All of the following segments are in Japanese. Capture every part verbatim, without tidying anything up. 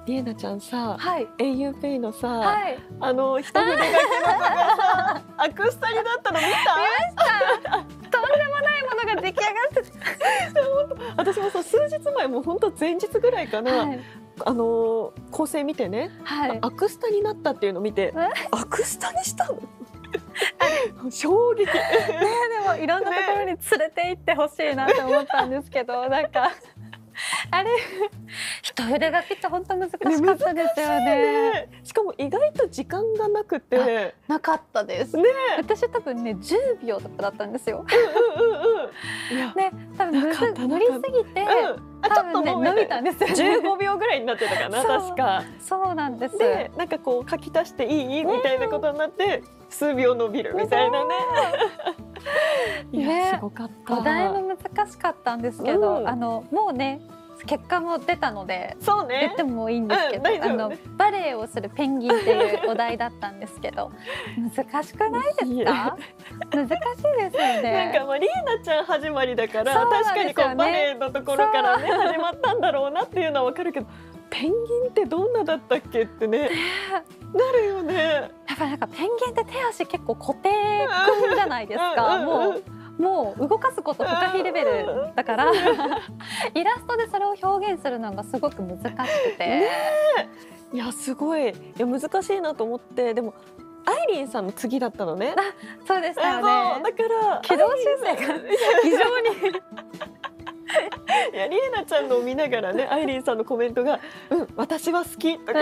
りえなちゃんさ、 はい、 auPay のさ、 はい、 あの一筆書きの子がさアクスタになったの見た？ 見ました。とんでもないものが出来上がって私もさ数日前も本当前日ぐらいかな、 はい、 あの構成見てね、 はい、 アクスタになったっていうのを見て、 えアクスタにしたの衝撃。 ね、でもいろんなところに連れて行ってほしいなと思ったんですけど、なんかあれ一筆書きって本当難しかったですよね。 ね、しかも意外と時間がなくて、 なかったですね、 私多分ねじゅうびょうとかだったんですよ。 うんうんうんうん。いやね、多分むず無理すぎて、 うんあ、ちょっと多分ね伸びたんですよ。 じゅうごびょうぐらいになってたかな確か。 そうなんです。 でなんかこう書き足していいみたいなことになって数秒伸びるみたいなね。いや、 ね、 すごかった。 お題も難しかったんですけど、 うん、 あのもうね結果も出たので、 そうね、 言ってもいいんですけど、 うん、 あのバレエをするペンギンっていうお題だったんですけど、難しくないですか？難しいですよね。 なんかまありえなちゃん始まりだから、 そうなん確かにこですよねうバレエのところからね始まったんだろうなっていうのはわかるけど、ペンギンってどんなだったっけってねなるよね。 やっぱりなんかペンギンって手足結構固定くんじゃないですか。もうもう動かすこと不可避レベルだからイラストでそれを表現するのがすごく難しくて、 ね、いやすごい、いや難しいなと思って、でもアイリンさんの次だったのね。 あ、そうでしたよね。 だから軌道修正が非常にいやりえなちゃんのを見ながらね、アイリンさんのコメントが「うん私は好き」とか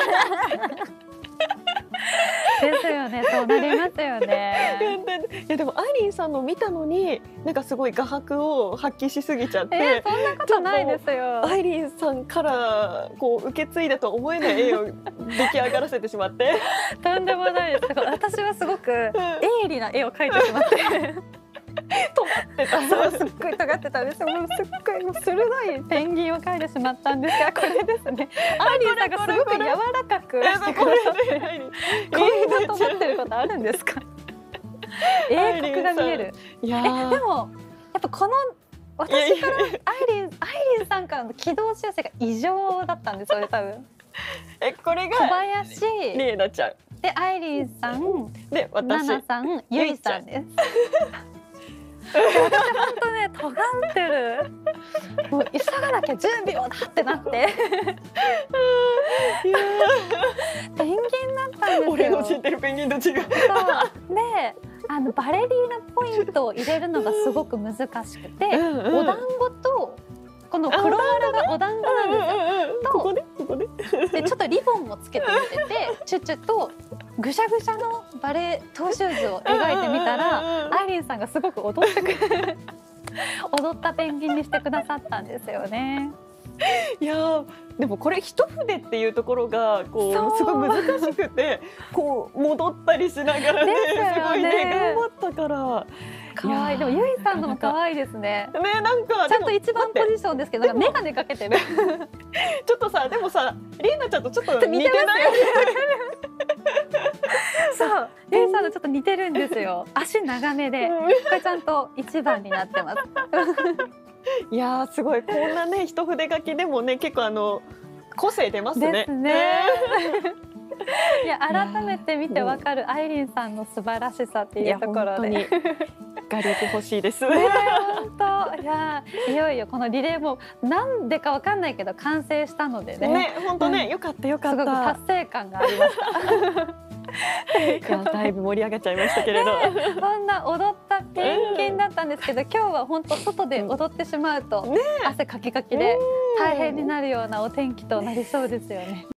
ですよね、そうなりますよね。 いやでもアイリンさんの見たのになんかすごい画伯を発揮しすぎちゃって、 えー、そんなことないですよ。 アイリンさんからこう受け継いだとは思えない絵を出来上がらせてしまってとんでもないです。私はすごく鋭利な絵を描いてしまって尖ってた。 そう、すっごい尖ってたんですよ。もうすっごいもう鋭いペンギンを描いてしまったんですが、これですね。アイリンさんがすごく柔らかくしてくださってこんな尖ってることあるんですか？鋭角が見える。 いやえ、でもやっぱこの私からアイリンアイリンさんからの軌道修正が異常だったんですよね、多分。 え、これが小林りえなちゃんでアイリンさんで私ナナさんゆいさんです。本当ね、尖ってる。もう急がなきゃじゅうびょうだってなってペンギンだったんですよ。 俺の知ってるペンギンと違う。そうで、 あのバレリーナポイントを入れるのがすごく難しくて、うんうん、お団子とこの黒丸がお団子なんですよ。 ここでここででちょっとリボンもつけてみてて、チュチュとぐしゃぐしゃのバレエトーシューズを描いてみたら、アイリンさんがすごく踊ってくれる踊ったペンギンにしてくださったんですよね。 いやでもこれ一筆っていうところがこうすごい難しくて、こう戻ったりしながらね、すごいね頑張ったから。 可愛い。でもゆいさんのも可愛いですね。 ね、なんかちゃんと一番ポジションですけど、なんか眼鏡かけてる。 ちょっとさ、でもさ、りえなちゃんとちょっと似てない？ そう、ゆいさんとちょっと似てるんですよ。足長めで、これちゃんと一番になってます。 いやーすごい、こんなね一筆書きでもね結構あの個性出ますね。 ですね。いや改めて見てわかるアイリンさんの素晴らしさっていうところで画力欲しいです。 ね、本当いやいよいよこのリレーもなんでかわかんないけど完成したのでね。 ね、本当ね、よかったよかった。 すごく達成感がありました。 いやだいぶ盛り上がっちゃいましたけれど、 ね、そんな踊ったペンギンだったんですけど、今日は本当外で踊ってしまうと、ね、汗かきかきで大変になるようなお天気となりそうですよね。